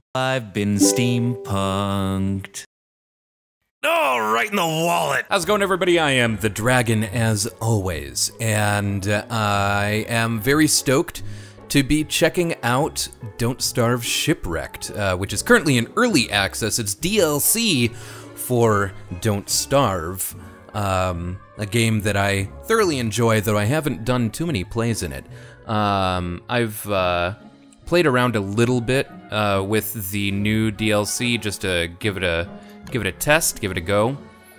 I've been steampunked. Oh, right in the wallet! How's it going, everybody? I am the Dragon, as always, and I am very stoked to be checking out Don't Starve Shipwrecked, which is currently in early access. It's DLC for Don't Starve, a game that I thoroughly enjoy, though I haven't done too many plays in it. I've played around a little bit with the new DLC just to give it a test, give it a go,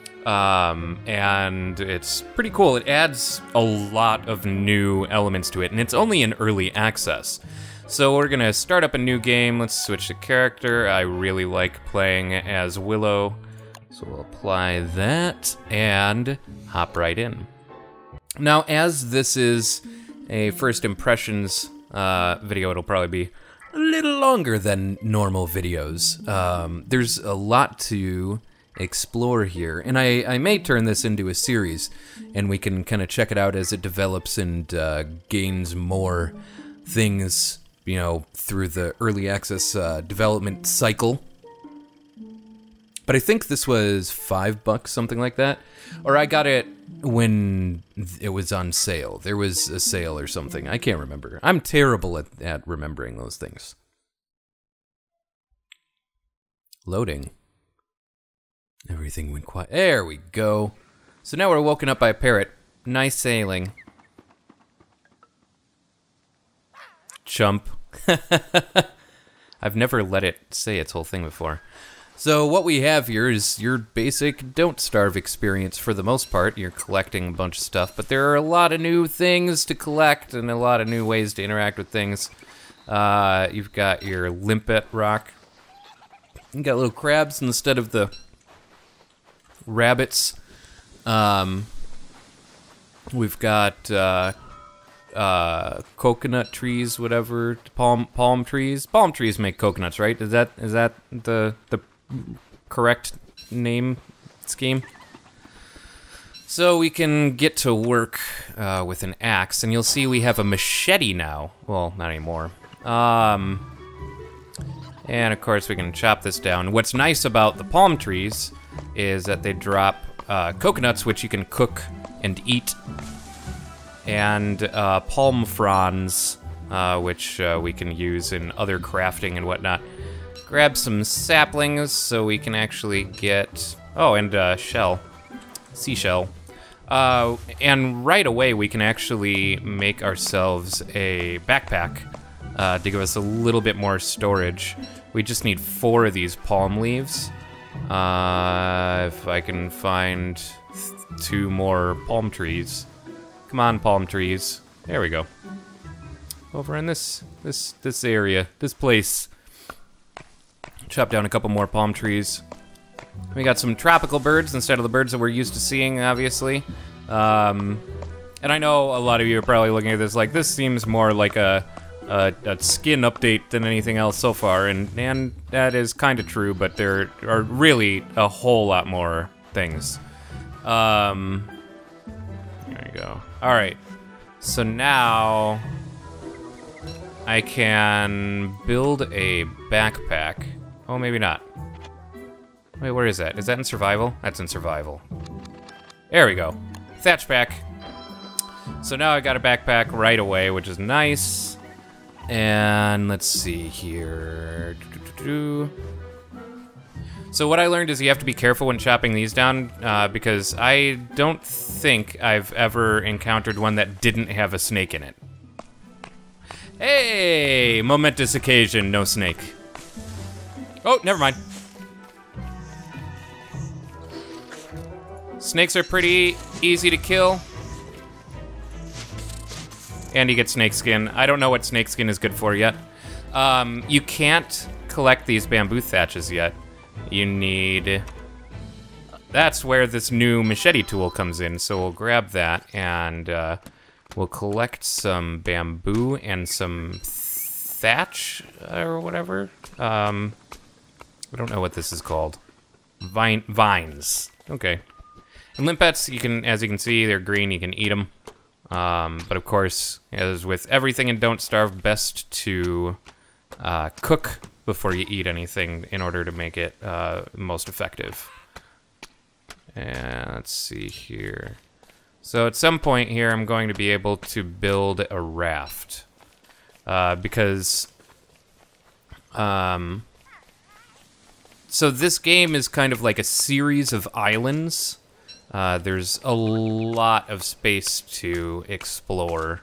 and it's pretty cool. It adds a lot of new elements to it, and it's only in early access. So we're gonna start up a new game. Let's switch to character. I really like playing as Willow, so we'll apply that and hop right in. Now, as this is a first impressions video, it'll probably be a little longer than normal videos. There's a lot to explore here, and I may turn this into a series, and we can kind of check it out as it develops and gains more things, you know, through the early access development cycle. But I think this was $5, something like that, or I got it when it was on sale. There was a sale or something. I can't remember. I'm terrible at remembering those things. Loading. Everything went quiet. There we go. So now we're woken up by a parrot. Nice sailing. Chump. I've never let it say its whole thing before. So what we have here is your basic Don't Starve experience for the most part. You're collecting a bunch of stuff, but there are a lot of new things to collect and a lot of new ways to interact with things. You've got your limpet rock. You got little crabs instead of the rabbits. We've got coconut trees, whatever, palm trees. Palm trees make coconuts, right? Is that the correct name scheme? So we can get to work with an axe, and you'll see we have a machete now. Well, not anymore. And of course we can chop this down. What's nice about the palm trees is that they drop coconuts, which you can cook and eat, and palm fronds, which we can use in other crafting and whatnot. Grab some saplings so we can actually get, oh, and seashell. And right away we can actually make ourselves a backpack to give us a little bit more storage. We just need 4 of these palm leaves. If I can find 2 more palm trees. Come on, palm trees. There we go. Over in this area, this place. Chop down a couple more palm trees. We got some tropical birds instead of the birds that we're used to seeing, obviously. And I know a lot of you are probably looking at this like, this seems more like a skin update than anything else so far, and that is kind of true, but there are really a whole lot more things. There you go. All right, so now I can build a backpack. Oh, maybe not. Wait, where is that? Is that in survival? That's in survival. There we go. Thatch pack. So now I got a backpack right away, which is nice. And let's see here. So what I learned is you have to be careful when chopping these down, because I don't think I've ever encountered one that didn't have a snake in it. Hey, momentous occasion, no snake. Oh, never mind. Snakes are pretty easy to kill. And you get snake skin. I don't know what snake skin is good for yet. You can't collect these bamboo thatches yet. You need... That's where this new machete tool comes in, so we'll grab that and we'll collect some bamboo and some thatch or whatever. I don't know what this is called. Vines. Okay. And limpets, you can, as you can see, they're green. You can eat them. But of course, as with everything in Don't Starve, best to cook before you eat anything in order to make it most effective. And let's see here. So at some point here, I'm going to be able to build a raft. Because... so this game is kind of like a series of islands. There's a lot of space to explore.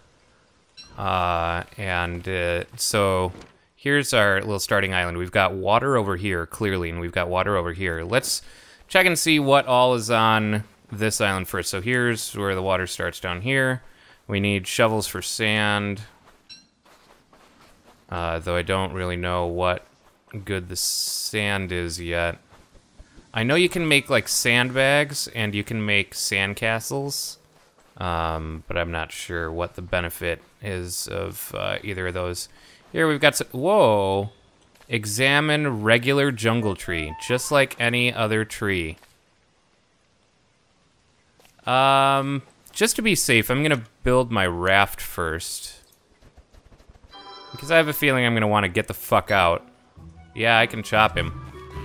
So here's our little starting island. We've got water over here, clearly, and we've got water over here. Let's check and see what all is on this island first. So here's where the water starts down here. We need shovels for sand. Though I don't really know what good the sand is yet. I know you can make like sandbags and you can make sandcastles, but I'm not sure what the benefit is of either of those. Here we've got some, whoa, examine regular jungle tree, just like any other tree. Just to be safe, I'm gonna build my raft first. Because I have a feeling I'm gonna want to get the fuck out. Yeah, I can chop him.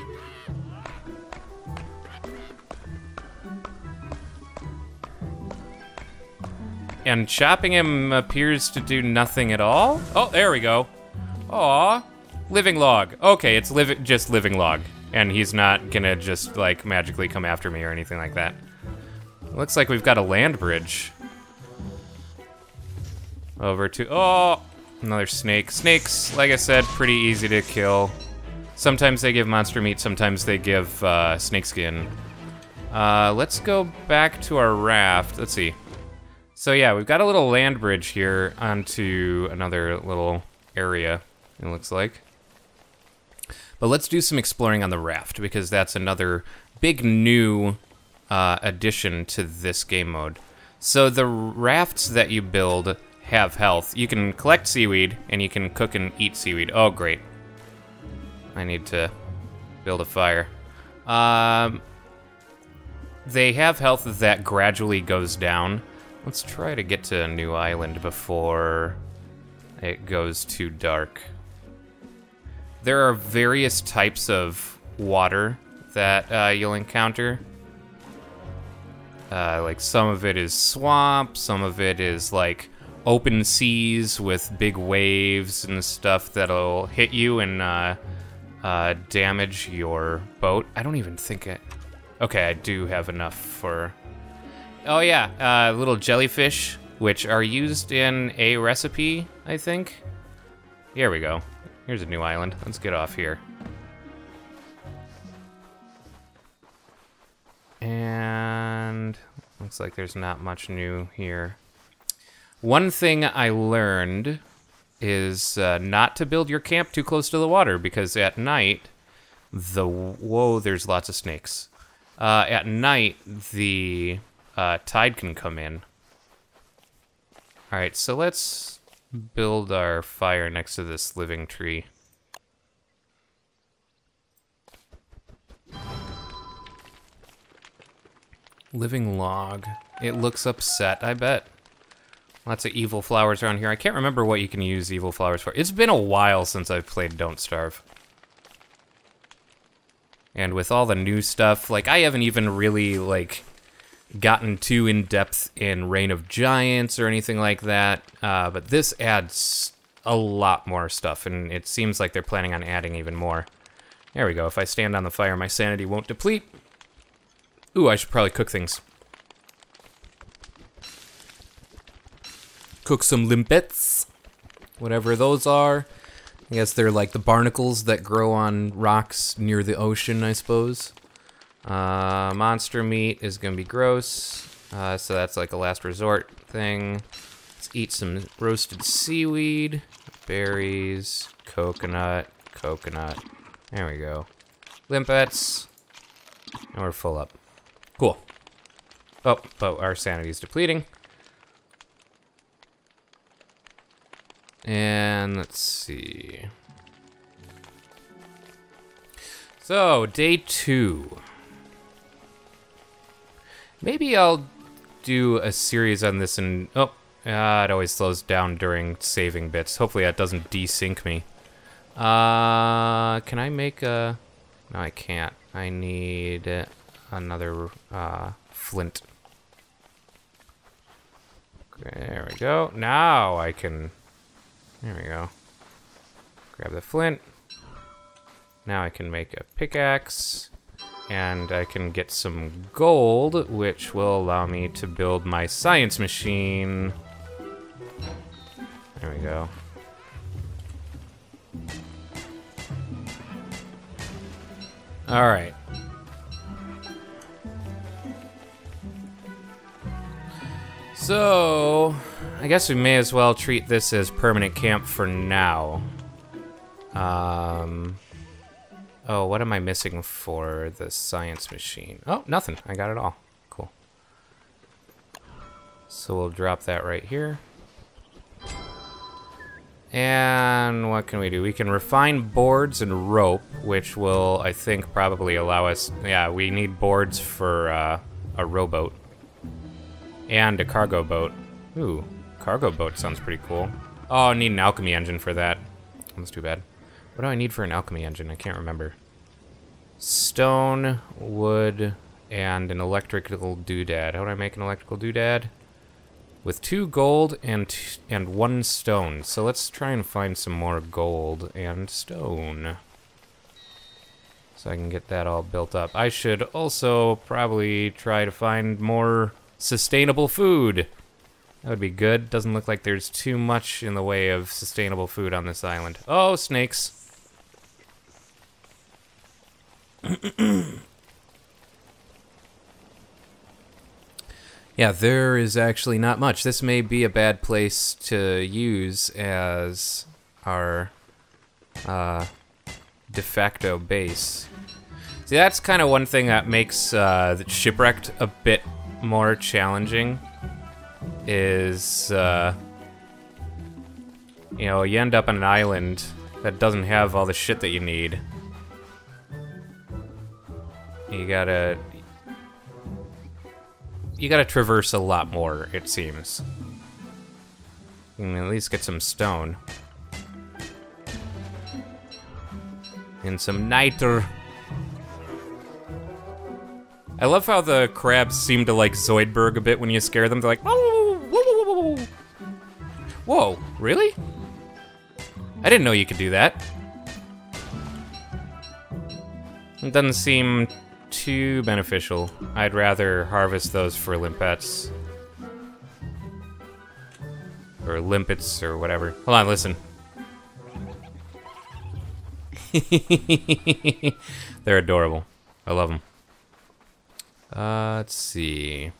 And chopping him appears to do nothing at all? Oh, there we go. Aw, living log. Okay, it's just living log. And he's not gonna just, like, magically come after me or anything like that. Looks like we've got a land bridge. Over to, oh, another snake. Snakes, like I said, pretty easy to kill. Sometimes they give monster meat, sometimes they give snake skin. Let's go back to our raft. Let's see. So yeah, we've got a little land bridge here onto another little area, it looks like. But let's do some exploring on the raft, because that's another big new addition to this game mode. So the rafts that you build have health. You can collect seaweed, and you can cook and eat seaweed. Oh, great. I need to build a fire. They have health that gradually goes down. Let's try to get to a new island before it goes too dark. There are various types of water that you'll encounter. Like some of it is swamp, some of it is like open seas with big waves and stuff that'll hit you and damage your boat. I don't even think it... Okay, I do have enough for... Oh yeah, little jellyfish, which are used in a recipe, I think. Here we go. Here's a new island. Let's get off here. And looks like there's not much new here. One thing I learned is not to build your camp too close to the water, because at night, whoa, there's lots of snakes. At night, the tide can come in. All right, so let's build our fire next to this living tree. Living log. It looks upset, I bet. Lots of evil flowers around here. I can't remember what you can use evil flowers for. It's been a while since I've played Don't Starve. And with all the new stuff, like, I haven't even really, like, gotten too in-depth in Reign of Giants or anything like that, but this adds a lot more stuff, and it seems like they're planning on adding even more. There we go. If I stand on the fire, my sanity won't deplete. Ooh, I should probably cook things. Cook some limpets, whatever those are. I guess they're like the barnacles that grow on rocks near the ocean, I suppose. Monster meat is gonna be gross, so that's like a last resort thing. Let's eat some roasted seaweed, berries, coconut. There we go. Limpets, and we're full up. Cool. Oh, but our sanity's depleting. And let's see. So, day 2. Maybe I'll do a series on this and... Oh, it always slows down during saving bits. Hopefully that doesn't desync me. Can I make a... No, I can't. I need another flint. There we go. Now I can... There we go. Grab the flint. Now I can make a pickaxe. And I can get some gold, which will allow me to build my science machine. There we go. All right. So, I guess we may as well treat this as permanent camp for now. Oh, what am I missing for the science machine? Oh, nothing. I got it all. Cool. So we'll drop that right here. And what can we do? We can refine boards and rope, which will, I think, probably allow us... Yeah, we need boards for a rowboat. And a cargo boat. Ooh, cargo boat sounds pretty cool. Oh, I need an alchemy engine for that. That's too bad. What do I need for an alchemy engine? I can't remember. Stone, wood, and an electrical doodad. How do I make an electrical doodad? With 2 gold and 1 stone. So let's try and find some more gold and stone. So I can get that all built up. I should also probably try to find more sustainable food. That would be good. Doesn't look like there's too much in the way of sustainable food on this island. Oh, snakes. Yeah, there is actually not much. This may be a bad place to use as our de facto base. See, that's kind of one thing that makes the Shipwrecked a bit more challenging. Is, you know, you end up on an island that doesn't have all the shit that you need. You gotta traverse a lot more, it seems. You can at least get some stone. And some niter. I love how the crabs seem to like Zoidberg a bit when you scare them. They're like, whoa, whoa, whoa, whoa, whoa. Whoa, really? I didn't know you could do that. It doesn't seem too beneficial. I'd rather harvest those for limpets. Or limpets, or whatever. Hold on, listen. They're adorable. I love them. Let's see.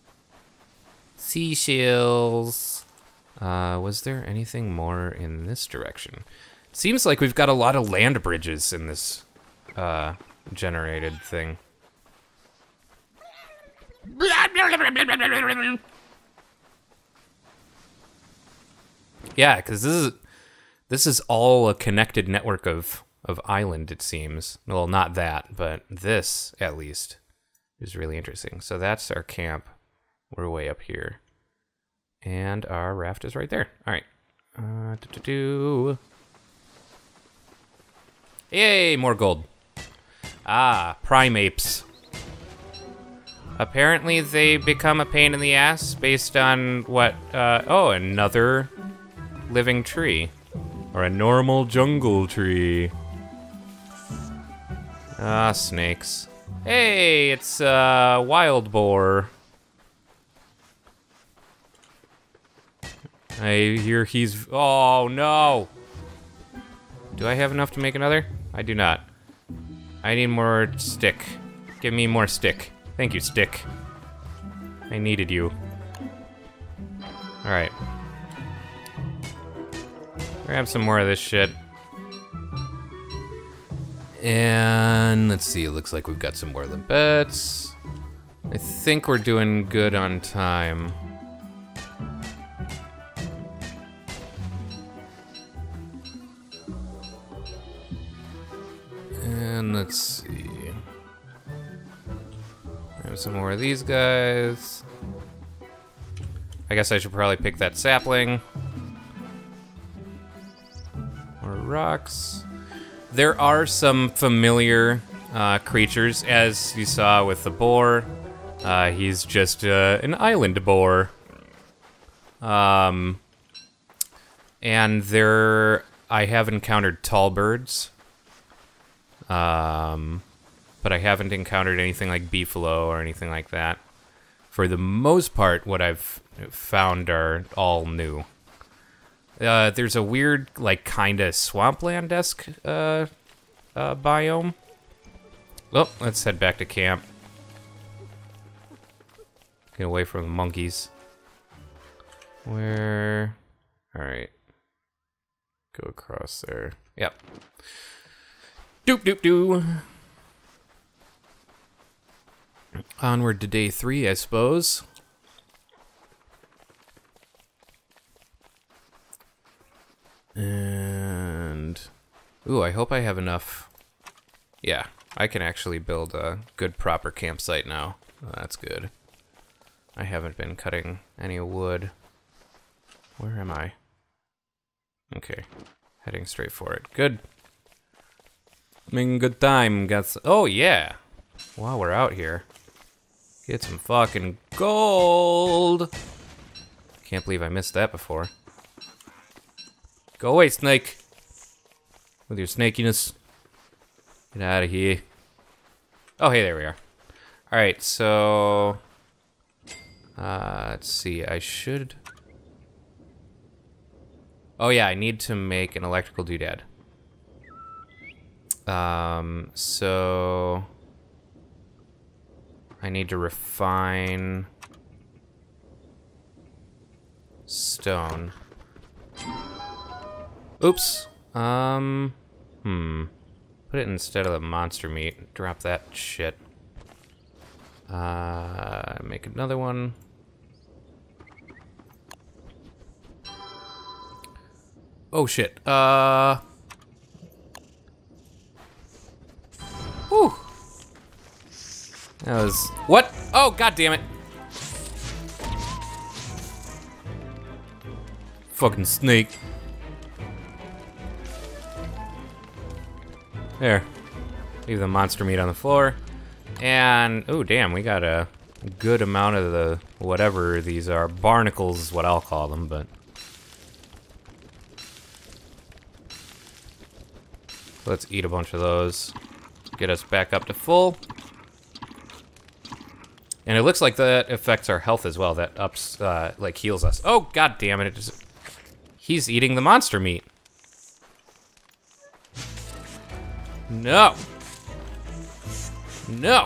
Seashells. Was there anything more in this direction? It seems like we've got a lot of land bridges in this generated thing. Yeah, because this is all a connected network of island, it seems. Well, not that, but this, at least, is really interesting. So that's our camp. We're way up here. And our raft is right there. All right. Yay, more gold. Ah, primates. Apparently they become a pain in the ass based on what, oh, another living tree. Or a normal jungle tree. Ah, snakes. Hey, it's wild boar. I hear he's... Oh, no! Do I have enough to make another? I do not. I need more stick. Give me more stick. Thank you, stick. I needed you. Alright. Grab some more of this shit. And let's see, it looks like we've got some more limpets. I think we're doing good on time. And let's see. Have some more of these guys. I guess I should probably pick that sapling. More rocks. There are some familiar creatures, as you saw with the boar. He's just an island boar. And I have encountered tall birds. But I haven't encountered anything like beefalo or anything like that. For the most part, what I've found are all new. There's a weird, like, kinda swampland-esque biome. Well, let's head back to camp. Get away from the monkeys. Where? Alright. Go across there. Yep. Doop doop doo. Onward to day 3, I suppose. And... ooh, I hope I have enough. Yeah, I can actually build a good proper campsite now. Oh, that's good. I haven't been cutting any wood. Where am I? Okay, heading straight for it. Good. Making good time. Oh, yeah. While we're out here. Get some fucking gold. Can't believe I missed that before. Go away, snake. With your snakiness. Get out of here. Oh, hey, there we are. Alright, so... let's see, I should... oh yeah, I need to make an electrical doodad. So... I need to refine... stone. Oops. Put it instead of the monster meat. Drop that shit. Make another one. Oh shit. Whew. That was... what? Oh, god damn it. Fucking snake. There. Leave the monster meat on the floor. And, oh damn, we got a good amount of the, whatever these are. Barnacles is what I'll call them, but... let's eat a bunch of those. Get us back up to full. And it looks like that affects our health as well. That ups, like heals us. Oh, god damn it. He's eating the monster meat. No. No.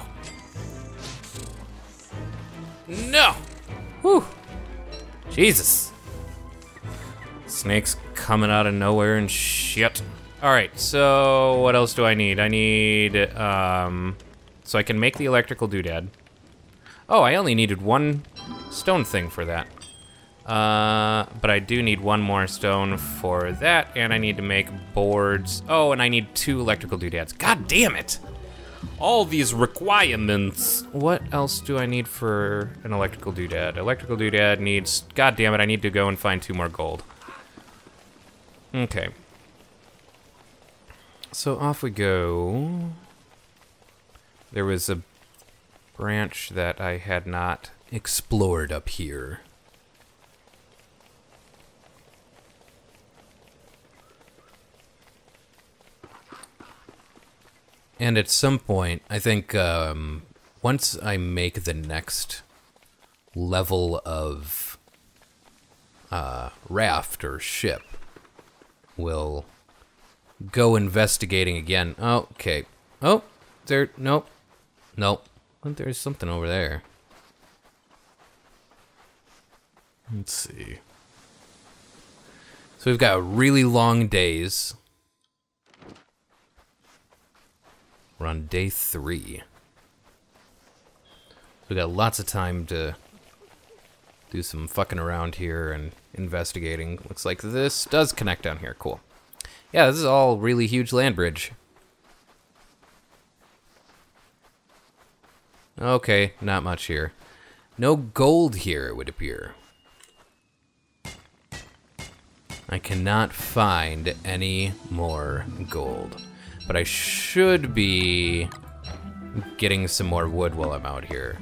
No. Whew. Jesus. Snakes coming out of nowhere and shit. Alright, so what else do I need? I need, so I can make the electrical doodad. Oh, I only needed one stone thing for that. But I do need one more stone for that, and I need to make boards. Oh, and I need 2 electrical doodads. God damn it! All these requirements. What else do I need for an electrical doodad? Electrical doodad needs, god damn it, I need to go and find 2 more gold. Okay. So off we go. There was a branch that I had not explored up here. And at some point, I think once I make the next level of raft or ship, we'll go investigating again. Oh, okay. Oh, there, nope. Nope. There's something over there. Let's see. So we've got really long days. We're on day 3. We got lots of time to do some fucking around here and investigating. Looks like this does connect down here. Cool. Yeah, this is all really huge land bridge. Okay, not much here. No gold here, it would appear. I cannot find any more gold. But I should be getting some more wood while I'm out here.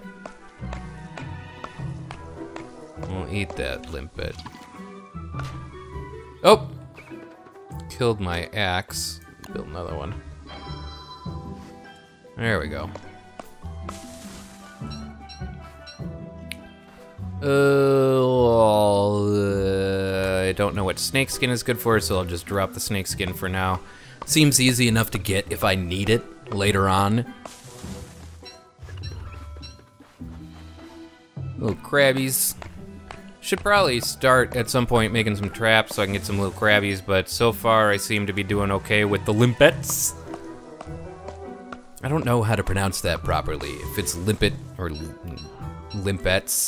We'll eat that limpet. Oh! Killed my axe. Build another one. There we go. I don't know what snakeskin is good for, so I'll just drop the snakeskin for now. Seems easy enough to get if I need it later on. Little crabbies. Should probably start at some point making some traps so I can get some little crabbies, but so far I seem to be doing okay with the limpets. I don't know how to pronounce that properly, if it's limpet or limpets.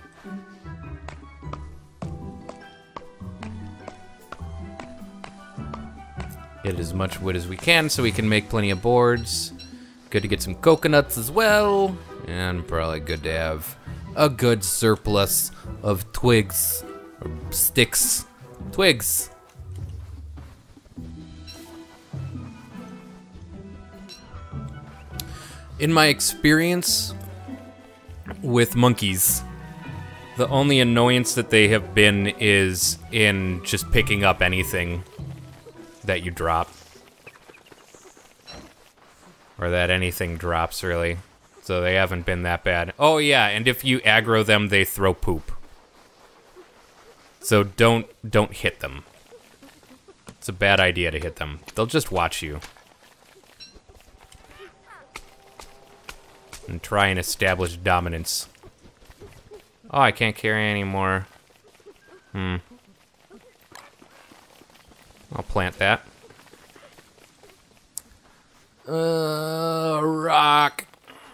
Get as much wood as we can so we can make plenty of boards. Good to get some coconuts as well, and probably good to have a good surplus of twigs, or sticks, twigs. In my experience with monkeys, the only annoyance that they have been is in just picking up anything that you drop. Or that anything drops, really. So they haven't been that bad. Oh yeah, and if you aggro them, they throw poop. So don't hit them. It's a bad idea to hit them. They'll just watch you. And try and establish dominance. Oh, I can't carry anymore. I'll plant that. Rock.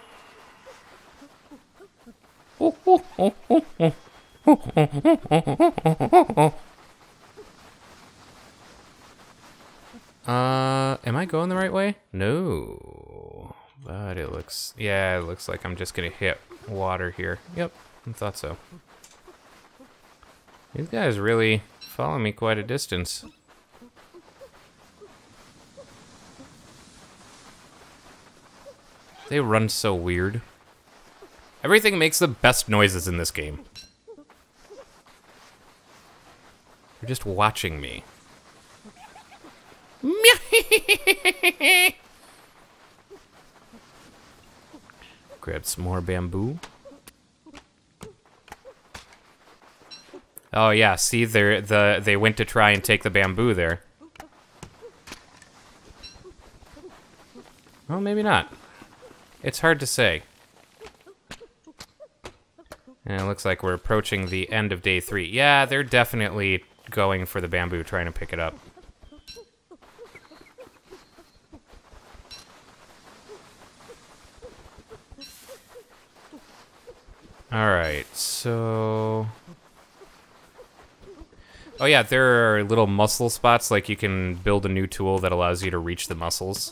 Am I going the right way? No. But it looks, yeah, it looks like I'm just gonna hit water here. Yep, I thought so. These guys really follow me quite a distance. They run so weird. Everything makes the best noises in this game. They're just watching me. Grab some more bamboo. Oh yeah, see, they went to try and take the bamboo there. Well, maybe not. It's hard to say. And it looks like we're approaching the end of day 3. Yeah, they're definitely going for the bamboo, trying to pick it up. Alright, so... Oh yeah, there are little muscle spots, like you can build a new tool that allows you to reach the muscles.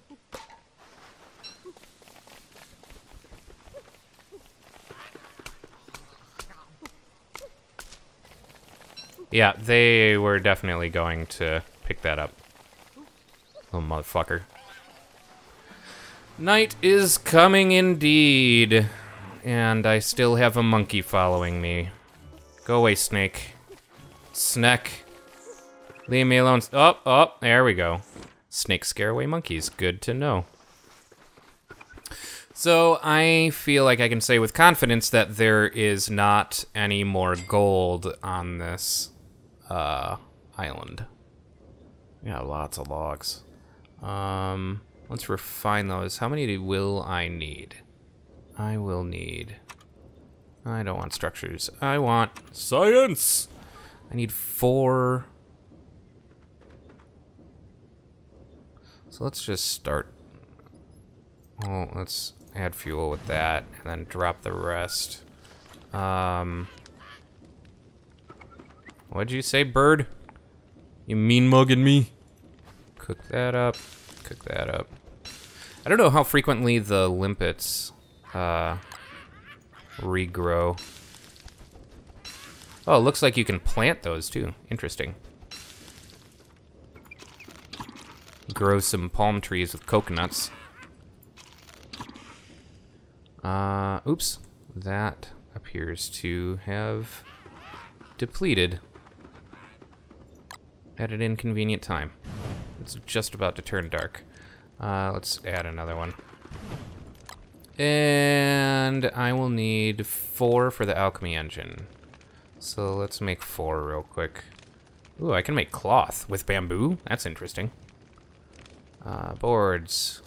Yeah, they were definitely going to pick that up. Little motherfucker. Night is coming indeed. And I still have a monkey following me. Go away, snake. Snack. Leave me alone. Oh, there we go. Snakes scare away monkeys. Good to know. So I feel like I can say with confidence that there is not any more gold on this island. Yeah, lots of logs. Let's refine those. How many will I need? I will need... I don't want structures. I want science! I need 4. So let's just start. Oh, let's add fuel with that, and then drop the rest. What'd you say, bird? You mean mugging me? Cook that up. Cook that up. I don't know how frequently the limpets regrow. Oh, it looks like you can plant those too. Interesting. Grow some palm trees with coconuts. Oops. That appears to have depleted at an inconvenient time. It's just about to turn dark. Let's add another one. And I will need 4 for the alchemy engine. So let's make 4 real quick. Ooh, I can make cloth with bamboo. That's interesting. Boards.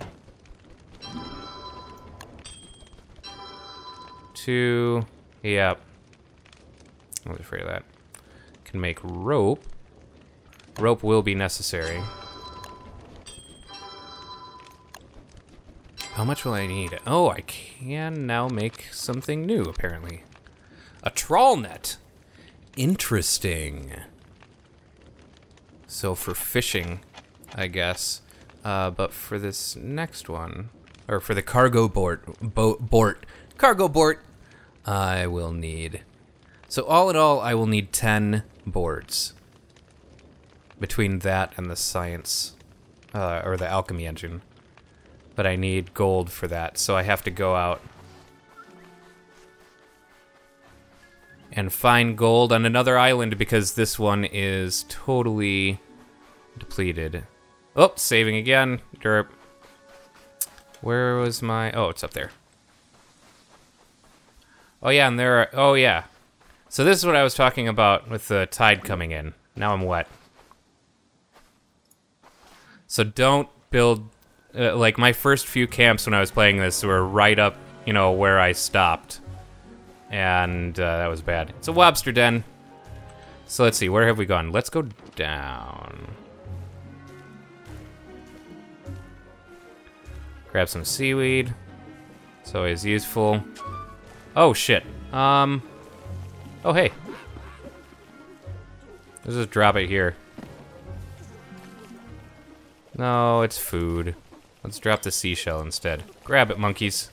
2. Yep. I was afraid of that. Can make rope. Rope will be necessary. How much will I need? Oh, I can now make something new, apparently. A trawl net. Interesting. So for fishing, I guess. But for this next one, or for the cargo cargo boat, I will need. So all in all, I will need 10 boards. Between that and the science, or the alchemy engine. But I need gold for that, so I have to go out and find gold on another island because this one is totally depleted. Oh, saving again. Derp. Where was my... Oh, it's up there. Oh, yeah, and there are... Oh, yeah. So this is what I was talking about with the tide coming in. Now I'm wet. So don't build... like, my first few camps when I was playing this were right up, you know, where I stopped. And that was bad. It's a lobster den. So let's see, where have we gone? Let's go down. Grab some seaweed. It's always useful. Oh, shit. Oh, hey. Let's just drop it here. No, it's food. Let's drop the seashell instead. Grab it, monkeys.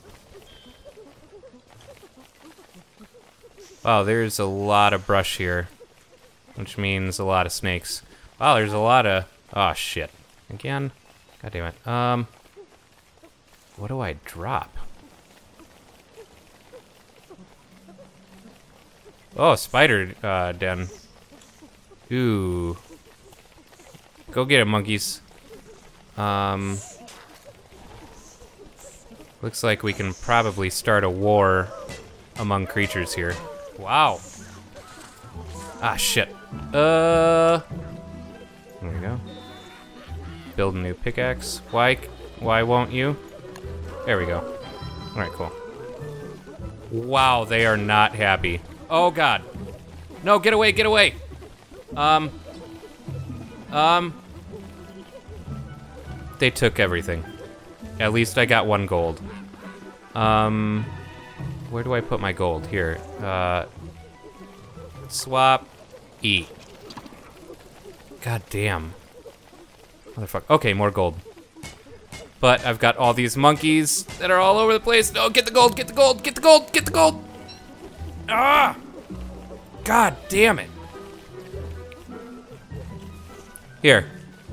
Wow, there's a lot of brush here. Which means a lot of snakes. Wow, there's a lot of... Oh, shit. Again? God damn it. What do I drop? Oh, spider den. Ooh. Go get it, monkeys. Looks like we can probably start a war among creatures here. Wow. Ah, shit. There we go. Build a new pickaxe. Why won't you? There we go. Alright, cool. Wow, they are not happy. Oh, God. No, get away, get away! They took everything. At least I got 1 gold. Where do I put my gold? Here. Swap. E. God damn. Motherfucker. Okay, more gold. But I've got all these monkeys that are all over the place. No, get the gold, get the gold, get the gold, get the gold! Ah! God damn it. Here.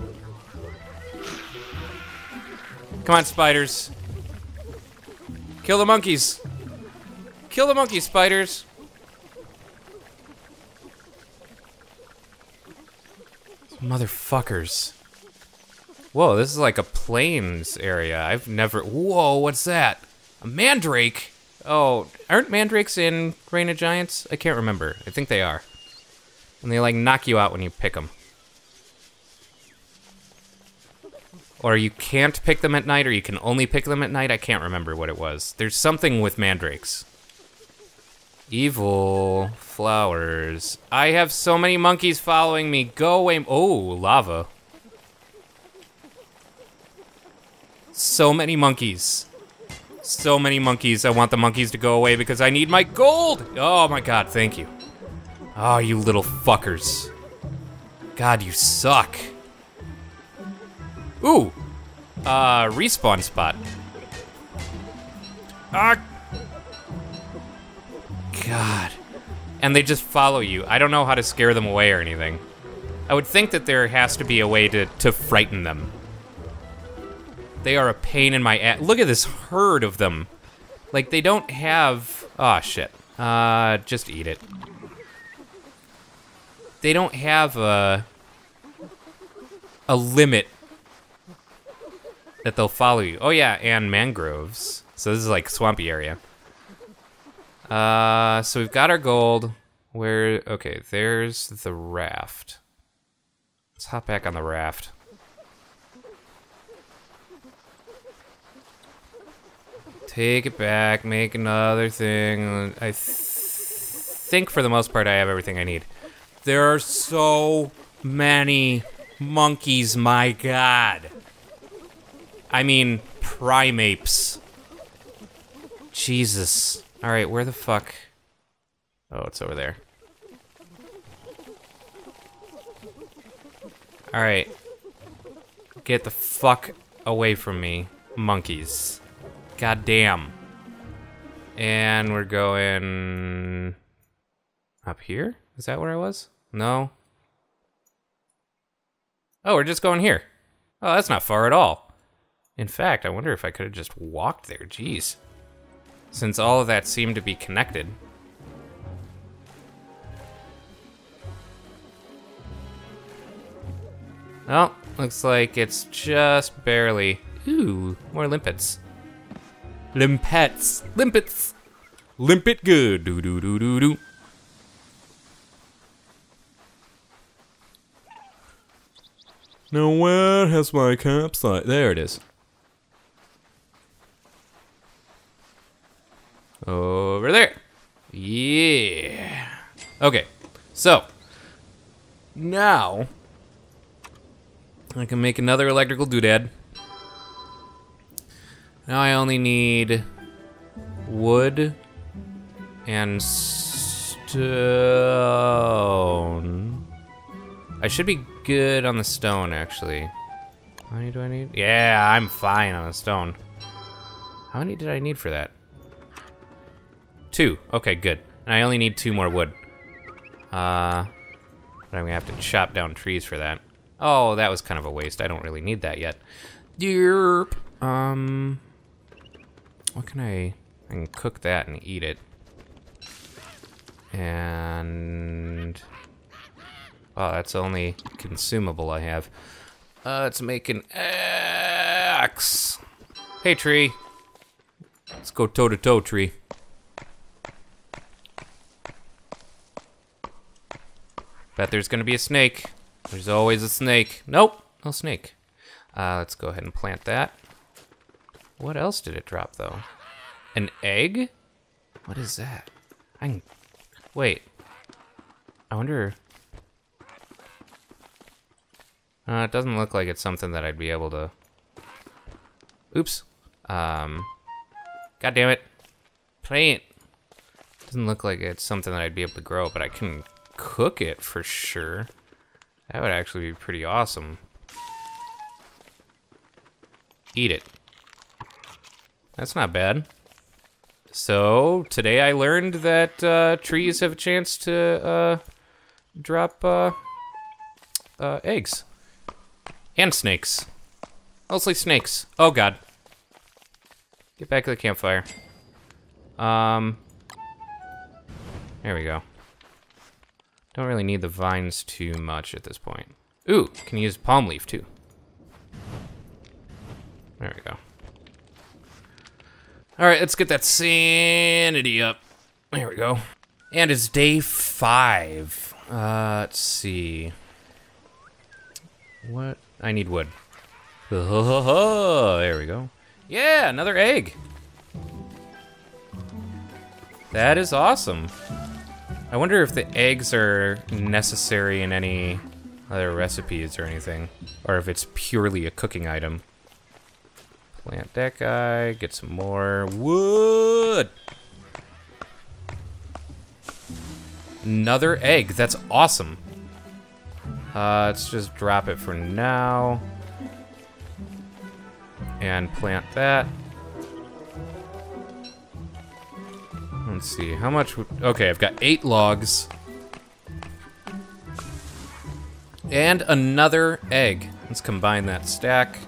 Come on, spiders. Kill the monkeys. Kill the monkey spiders. Motherfuckers. Whoa, this is like a plains area. I've never... Whoa, what's that? A mandrake? Oh, aren't mandrakes in Reign of Giants? I can't remember. I think they are. And they like knock you out when you pick them. Or you can't pick them at night, or you can only pick them at night. I can't remember what it was. There's something with mandrakes. Evil flowers. I have so many monkeys following me. Go away. Oh, lava. So many monkeys. So many monkeys. I want the monkeys to go away because I need my gold. Oh my God, thank you. Oh, you little fuckers. God, you suck. Ooh. Respawn spot. Ah. God. and they just follow you. I don't know how to scare them away or anything. I would think that there has to be a way to frighten them. They are a pain in my ass. Look at this herd of them. Like, they don't have... Oh, shit. Just eat it. They don't have a limit that they'll follow you. Oh, yeah, and mangroves. So this is like swampy area. So we've got our gold. Where... Okay, there's the raft. Let's hop back on the raft. Take it back, make another thing. I think for the most part I have everything I need. There are so many monkeys, my god. I mean, primates. Jesus. Alright, where the fuck? Oh, it's over there. Alright. Get the fuck away from me, monkeys. God damn. And we're going... up here? Is that where I was? No. Oh, we're just going here. Oh, that's not far at all. In fact, I wonder if I could have just walked there. Jeez. Since all of that seemed to be connected. Oh, looks like it's just barely... Ooh, more limpets. Limpets. Limpets. Limpet good. Doo doo doo doo doo. Now where has my campsite? There it is. Over there. Yeah. Okay. So. Now. I can make another electrical doodad. Now I only need wood and stone. I should be good on the stone, actually. How many do I need? Yeah, I'm fine on the stone. How many did I need for that? 2. Okay, good. And I only need 2 more wood. But I'm gonna have to chop down trees for that. Oh, that was kind of a waste. I don't really need that yet. Derp. What can I can cook that and eat it. And... oh, that's the only consumable I have. Let's make an axe. Hey, tree. Let's go toe-to-toe, tree. Bet there's gonna be a snake. There's always a snake. Nope, no snake. Let's go ahead and plant that. What else did it drop, though? An egg? What is that? I can... wait. I wonder... it doesn't look like it's something that I'd be able to... Oops. God damn it. Plant. Doesn't look like it's something that I'd be able to grow, but I can cook it for sure. That would actually be pretty awesome. Eat it. That's not bad. So, today I learned that trees have a chance to drop eggs. And snakes. Mostly snakes. Oh god. Get back to the campfire. There we go. Don't really need the vines too much at this point. Ooh, can use palm leaf too. There we go. Alright, let's get that sanity up. There we go. And it's day 5. Let's see. What? I need wood. There we go. Yeah, another egg. That is awesome. I wonder if the eggs are necessary in any other recipes or anything. Or if it's purely a cooking item. Plant that guy, get some more wood. Another egg, that's awesome. Let's just drop it for now. And plant that. Let's see, how much okay, I've got 8 logs. And another egg. Let's combine that stack.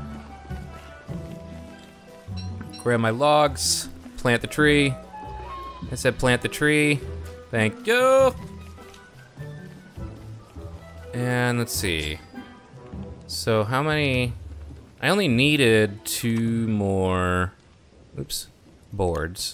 Grab my logs, plant the tree. I said plant the tree. Thank you. And let's see. So how many? I only needed 2 more, boards.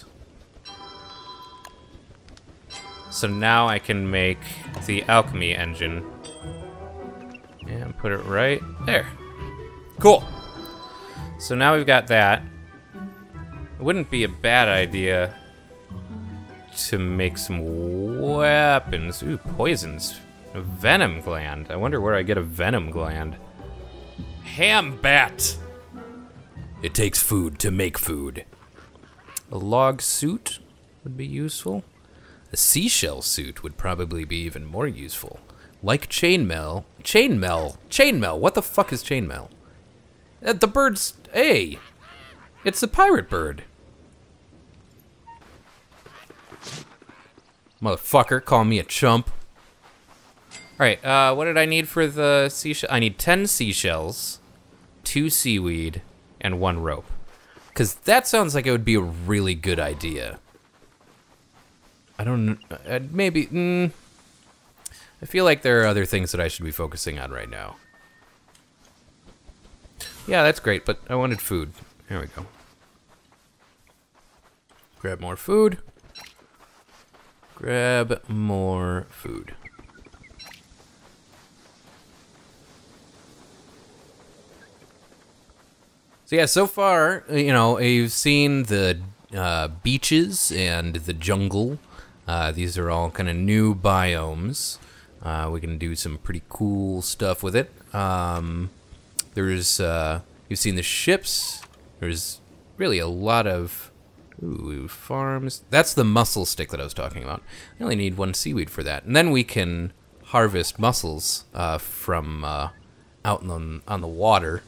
So now I can make the alchemy engine. And put it right there. Cool. So now we've got that. It wouldn't be a bad idea to make some weapons. Ooh, poisons. A venom gland. I wonder where I get a venom gland. Ham bat. It takes food to make food. A log suit would be useful. A seashell suit would probably be even more useful. Like chainmail. Chainmail. What the fuck is chainmail? The bird's A. It's the pirate bird. Motherfucker, call me a chump. Alright, what did I need for the seashell? I need 10 seashells, 2 seaweed, and 1 rope. Because that sounds like it would be a really good idea. I don't know, maybe, I feel like there are other things that I should be focusing on right now. Yeah, that's great, but I wanted food. There we go. Grab more food. Grab more food. So yeah, so far, you know, you've seen the beaches and the jungle. These are all kind of new biomes. We can do some pretty cool stuff with it. There's, you've seen the ships. There's really a lot of, farms. That's the mussel stick that I was talking about. I only need 1 seaweed for that. And then we can harvest mussels from out on the water.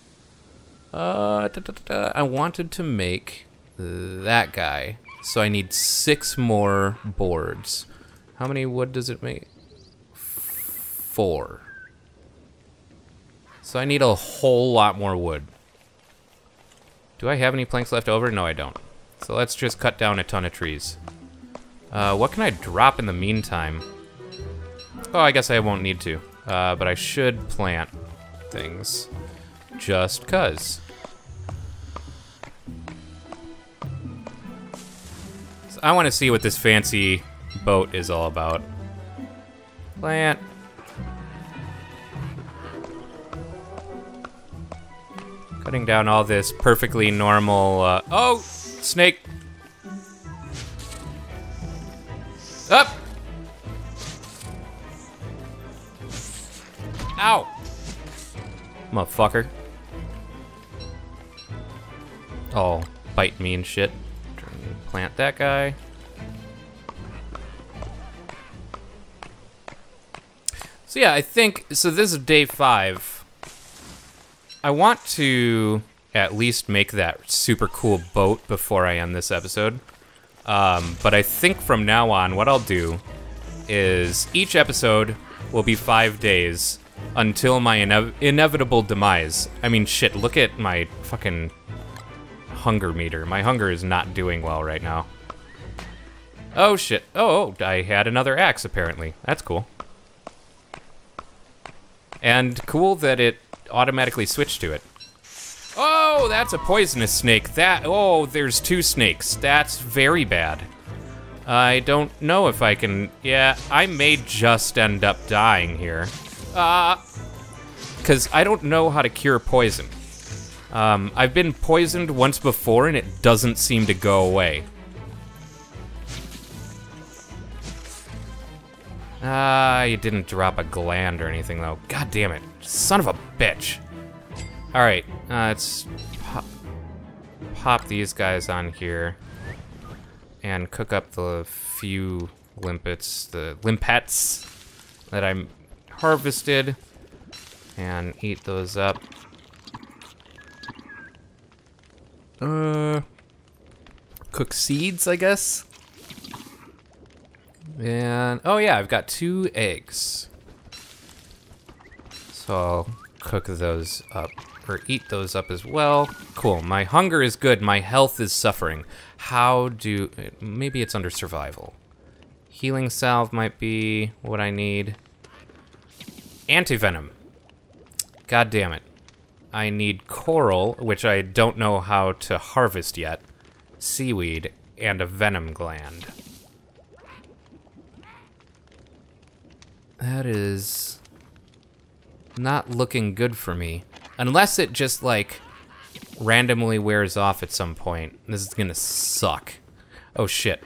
I wanted to make that guy. So I need 6 more boards. How many wood does it make? 4. So I need a whole lot more wood. Do I have any planks left over? No, I don't. So let's just cut down a ton of trees. What can I drop in the meantime? Oh, I guess I won't need to. But I should plant things. Just 'cause. So I want to see what this fancy boat is all about. Plant. Cutting down all this perfectly normal, oh! Snake! Up! Ow! Motherfucker. Oh, bite me and shit. Plant that guy. So yeah, I think, so this is day 5. I want to at least make that super cool boat before I end this episode. But I think from now on, what I'll do is each episode will be 5 days until my inevitable demise. I mean, shit, look at my fucking hunger meter. My hunger is not doing well right now. Oh, shit. Oh, I had another axe, apparently. That's cool. And cool that it automatically switched to it. Oh, that's a poisonous snake. Oh, there's 2 snakes. That's very bad. I don't know if I can, yeah, I may just end up dying here. Because I don't know how to cure poison. I've been poisoned once before and it doesn't seem to go away. You didn't drop a gland or anything though. God damn it. Son of a bitch. Alright, let's pop these guys on here and cook up the few limpets that I harvested and eat those up. Cook seeds, I guess? And, oh yeah, I've got 2 eggs. So I'll cook those up, or eat those up as well. Cool, my hunger is good, my health is suffering. Maybe it's under survival. Healing salve might be what I need. Antivenom. God damn it. I need coral, which I don't know how to harvest yet. Seaweed, and a venom gland. That is not looking good for me. Unless it just, like, randomly wears off at some point. This is gonna suck. Oh, shit.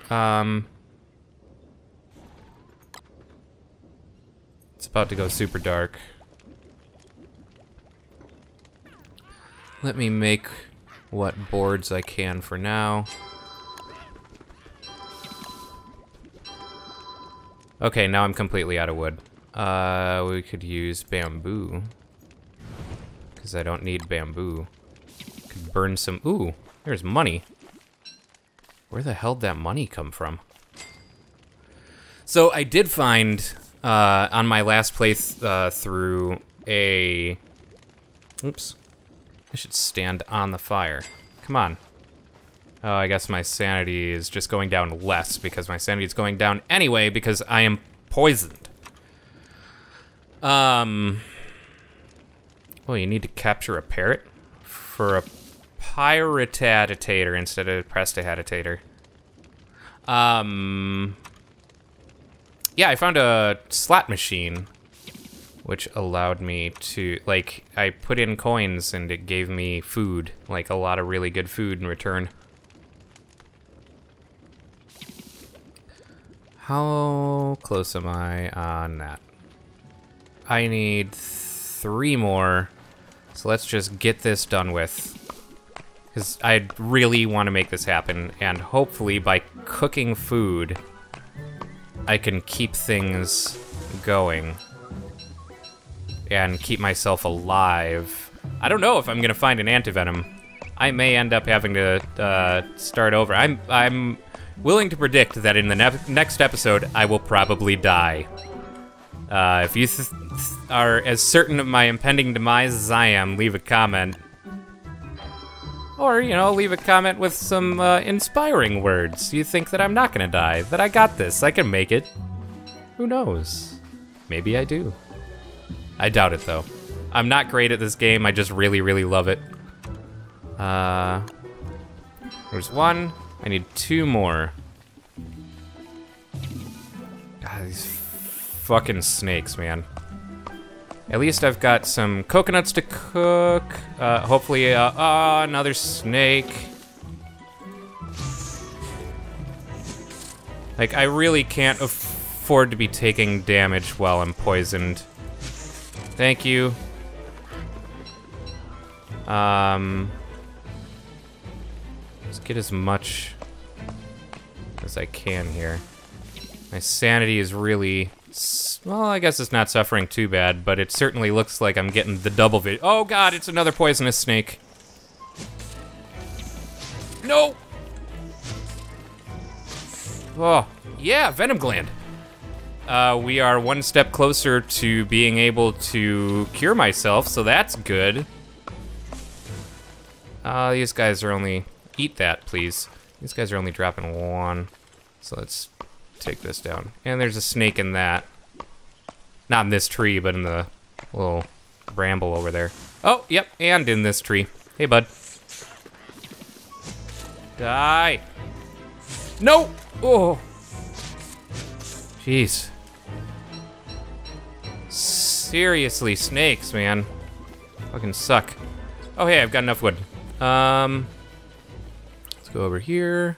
It's about to go super dark. Let me make what boards I can for now. Okay, now I'm completely out of wood. We could use bamboo. Because I don't need bamboo. Could burn some... Ooh, there's money. Where the hell did that money come from? So I did find, on my last playthrough, a... Oops. I should stand on the fire. Come on. Oh, I guess my sanity is just going down less because my sanity is going down anyway because I am poisoned. Well, you need to capture a parrot for a pyritatator instead of a prestihatitator. Yeah, I found a slot machine, which allowed me to, like, I put in coins and it gave me food, like a lot of really good food in return. How close am I on that? I need 3 more, so let's just get this done with. Because I really want to make this happen, and hopefully by cooking food, I can keep things going. And keep myself alive. I don't know if I'm gonna find an antivenom. I may end up having to start over. I'm willing to predict that in the next episode, I will probably die. If you are as certain of my impending demise as I am, leave a comment. Or, you know, leave a comment with some inspiring words. You think that I'm not gonna die, that I got this, I can make it. Who knows? Maybe I do. I doubt it, though. I'm not great at this game, I just really, really love it. There's 1. I need 2 more. God, these fucking snakes, man. At least I've got some coconuts to cook. Hopefully, another snake. Like, I really can't afford to be taking damage while I'm poisoned. Thank you. Let's get as much as I can here. My sanity is really... Well, I guess it's not suffering too bad, but it certainly looks like I'm getting the double Oh god, it's another poisonous snake. No! Oh, yeah, venom gland. We are 1 step closer to being able to cure myself, so that's good. These guys are only... Eat that, please. These guys are only dropping 1. So let's take this down. And there's a snake in that. Not in this tree, but in the little bramble over there. Oh, yep, and in this tree. Hey, bud. Die. No! Oh. Jeez. Seriously, snakes, man. Fucking suck. Oh, hey, I've got enough wood. Let's go over here.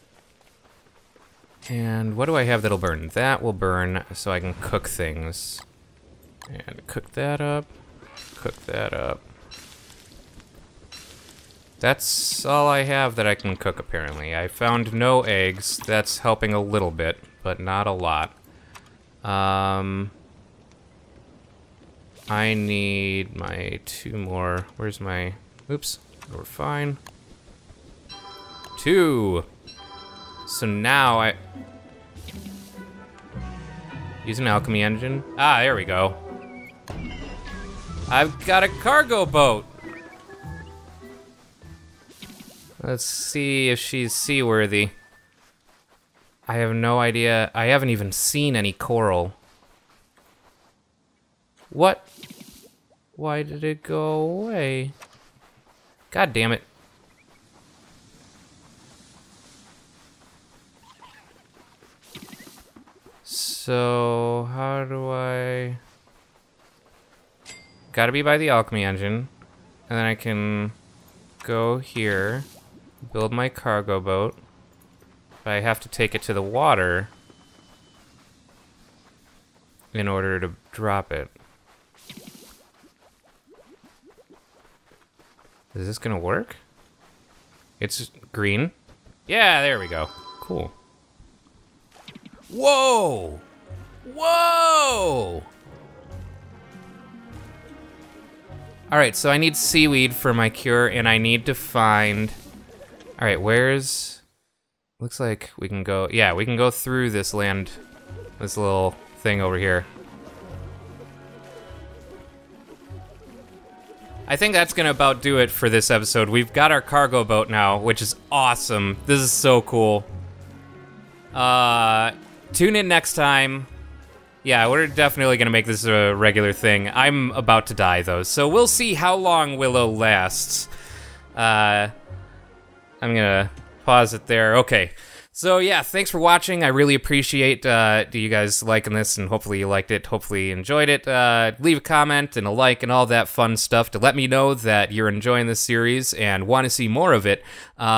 And what do I have that'll burn? That will burn so I can cook things. And cook that up. Cook that up. That's all I have that I can cook, apparently. I found no eggs. That's helping a little bit, but not a lot. I need my 2 more. Where's my... Oops. We're fine. 2. So now Use an alchemy engine. Ah, there we go. I've got a cargo boat. Let's see if she's seaworthy. I have no idea. I haven't even seen any coral. What? Why did it go away? God damn it. So, how do I... Gotta be by the alchemy engine. And then I can go here, build my cargo boat. But I have to take it to the water in order to drop it. Is this gonna work? It's green. Yeah, there we go. Cool. Whoa! Whoa! Alright, so I need seaweed for my cure, and I need to find... Alright, where's... Looks like we can go... Yeah, we can go through this land, this little thing over here. I think that's gonna about do it for this episode. We've got our cargo boat now, which is awesome. This is so cool. Tune in next time. Yeah, we're definitely gonna make this a regular thing. I'm about to die though, so we'll see how long Willow lasts. I'm gonna pause it there. Okay. So yeah, thanks for watching. I really appreciate you guys liking this, and hopefully you liked it, hopefully you enjoyed it. Leave a comment and a like and all that fun stuff to let me know that you're enjoying this series and want to see more of it.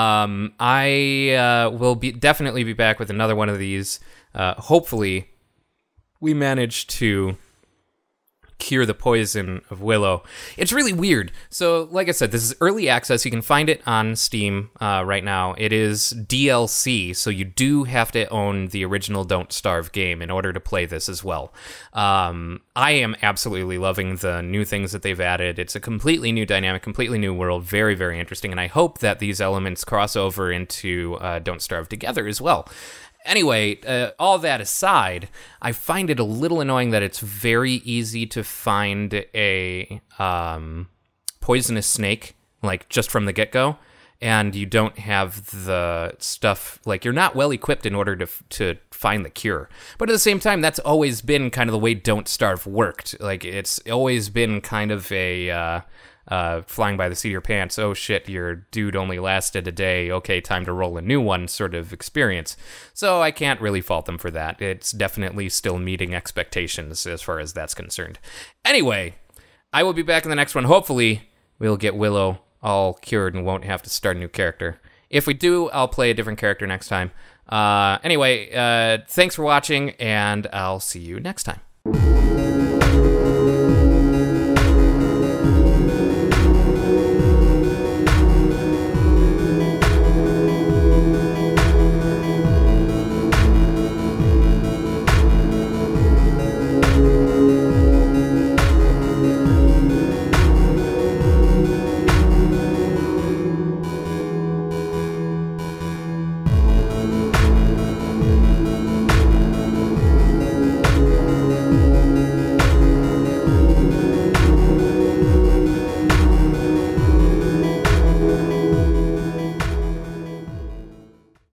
I will definitely be back with another one of these. Hopefully we manage to cure the poison of Willow. It's really weird. So, like I said, this is early access. You can find it on Steam right now. It is DLC, so you do have to own the original Don't Starve game in order to play this as well. I am absolutely loving the new things that they've added. It's a completely new dynamic, completely new world, very, very interesting, and I hope that these elements cross over into Don't Starve Together as well. Anyway, all that aside, I find it a little annoying that it's very easy to find a poisonous snake, like, just from the get-go, and you don't have the stuff, like, you're not well equipped in order to find the cure. But at the same time, that's always been kind of the way Don't Starve worked. Like, it's always been kind of a... flying by the seat of your pants, oh shit, your dude only lasted a day, okay, time to roll a new one sort of experience. So I can't really fault them for that. It's definitely still meeting expectations as far as that's concerned. Anyway, I will be back in the next one. Hopefully, we'll get Willow all cured and won't have to start a new character. If we do, I'll play a different character next time. Anyway, thanks for watching, and I'll see you next time.